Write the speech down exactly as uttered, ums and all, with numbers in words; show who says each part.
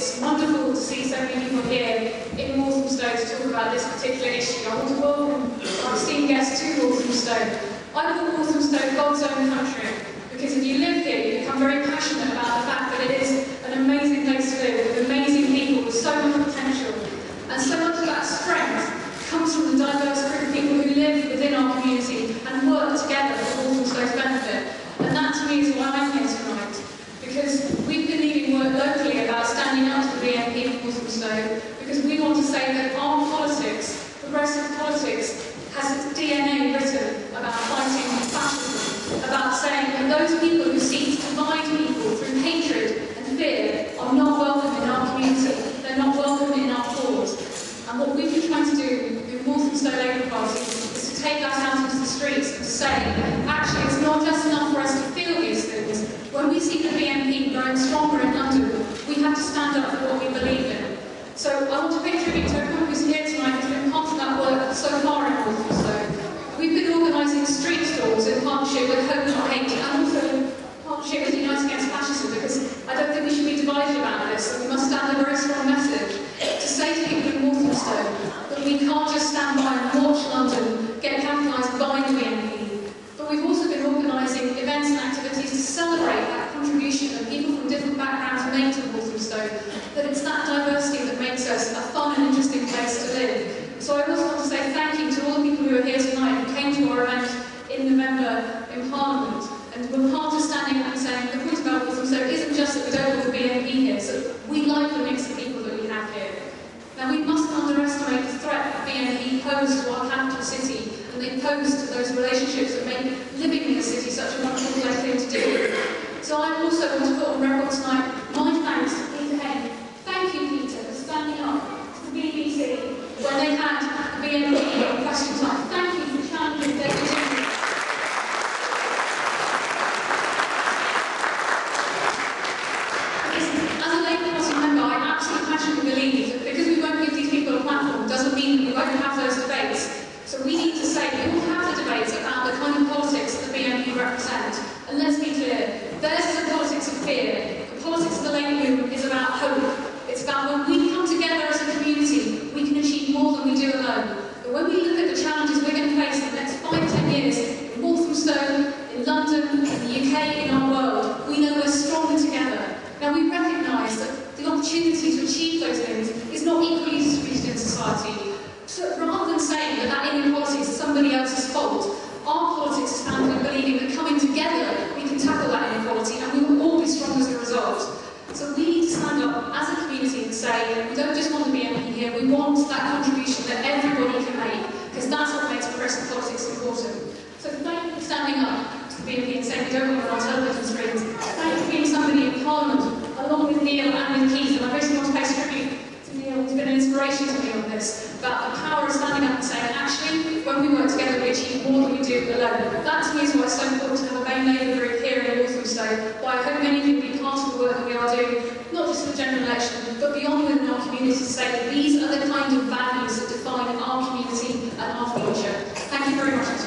Speaker 1: It's wonderful to see so many people here in Walthamstow to talk about this particular issue. I want to welcome our esteemed guests to Walthamstow. I call Walthamstow God's own country, because if you live here, you become very passionate about the fact that it is an amazing place to live, with amazing people, with so much potential. And so much of that strength comes from the diverse group of people who live within our community and work together for Walthamstow's benefit. And that, to me, is why I'm here tonight. Because we've been leading work locally about standing up to the B N P of Walthamstow, because we want to say that our politics, progressive politics, has its D N A written about fighting fascism, about saying that those people who seek to divide people through hatred and fear are not welcome in our community, they're not welcome in our cause. And what we've been trying to do in Walthamstow Labour Party is to take that out into the streets and to say, actually, it's not just enough for us to feel these things. When we see the B N P growing stronger in London, we have to stand up for what we believe in. So I want to pay tribute to everyone who's here tonight who's been part of that work so far in Walthamstow. We've been organising street stalls in partnership with Hope Not Hate, and also in partnership with Unite Against Fascism, because I don't think we should be divided about this, and we must stand a very strong message to say to people in Walthamstow that we can't just stand by and watch London get capitalised by the B N P. But we've also been organising events and activities to celebrate that contribution that people from different backgrounds make to Walthamstow, that it's that diversity that makes us a fun and interesting place to live. So I also want to say thank you to all the people who are here tonight who came to our event in November in Parliament and were part of standing up and saying the point about Walthamstow isn't just that we don't want the B N P here, so we like the mix of people that we have here. Now we mustn't underestimate the threat that B N P pose to our capital city, and they pose to those relationships that make living in the city such a wonderful thing to do. So I also want to put on record tonight my thanks to Peter Hain. Thank you, Peter, for standing up to the B B C when they had the B N P in question time. Thank you for challenging their decisions. As a Labour Party member, I absolutely passionately believe that because we won't give these people a platform doesn't mean that we won't have those debates. So we need to say we will have the debates about the kind of politics that the B N P represent. And let's be clear, theirs is a politics of fear. The politics of the Labour movement is about hope. It's about when we come together as a community, we can achieve more than we do alone. But when we look at the challenges we're going to face in the next five, ten years, in Walthamstow, in London, in the U K, in our world, we know we're stronger together. Now we recognise that the opportunity to achieve those things is not equally distributed in society. So rather than saying that that inequality is somebody else's fault, our politics is founded in believing that coming together we can tackle that inequality and we will all be strong as a result. So we need to stand up as a community and say we don't just want the B N P here, we want that contribution that everybody can make, because that's what makes progressive politics important. So thank you for standing up to the B N P and saying we don't want it on television screens. Thank you for being somebody in Parliament, along with Neil and with Keith, and I really want to pay tribute to Neil, who's been an inspiration to me on this, about the power of standing up and saying, actually, when we work together, we achieve more than we do alone. That, to me, is why it's so important to have a main Labour group here in Walthamstow, why I hope many of you will be part of the work that we are doing, not just for the general election, but beyond within our community, to say that these are the kind of values that define our community and our future. Thank you very much.